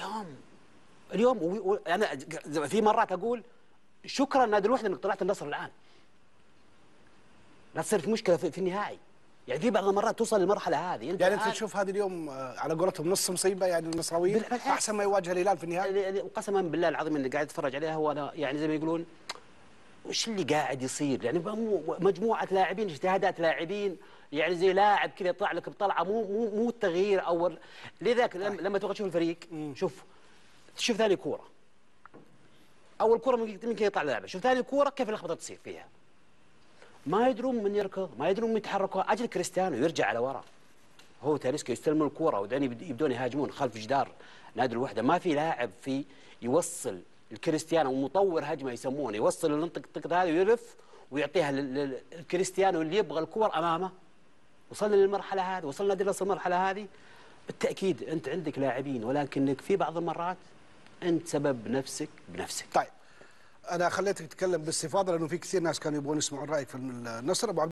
اليوم انا في مرات اقول شكرا نادي الوحده انك طلعت النصر الان، لا تصير في مشكله في النهائي. يعني في بعض المرات توصل للمرحله هذه. يعني انت تشوف هذا اليوم على قولتهم نص مصيبه، يعني النصراويين احسن ما يواجه الهلال في النهائي. قسما بالله العظيم اني قاعد اتفرج عليها وانا يعني زي ما يقولون وش اللي قاعد يصير؟ يعني مجموعه لاعبين، اجتهادات لاعبين، يعني زي لاعب كذا يطلع لك بطلعه مو التغيير اول. لذلك لما تبغى تشوف الفريق شوف ثاني كوره، اول كوره ممكن يطلع لاعب، شوف ثاني كوره كيف اللخبطه تصير فيها. ما يدرون من يركض، ما يدرون من يتحركوا، اجل كريستيانو يرجع على ورا، هو تاليسكا يستلمون الكوره وبعدين يبدون يهاجمون خلف جدار نادي الوحده. ما في لاعب في يوصل الكريستيانو ومطور هجمه يسمونه، يوصل المنطقه هذه ويلف ويعطيها للكريستيانو اللي يبغى الكور امامه. وصلنا للمرحله هذه، وصلنا لنصل المرحله هذه. بالتاكيد انت عندك لاعبين، ولكنك في بعض المرات انت سبب نفسك بنفسك. طيب انا خليتك تتكلم باستفاضه لانه في كثير ناس كانوا يبغون يسمعون رايك في النصر. ابو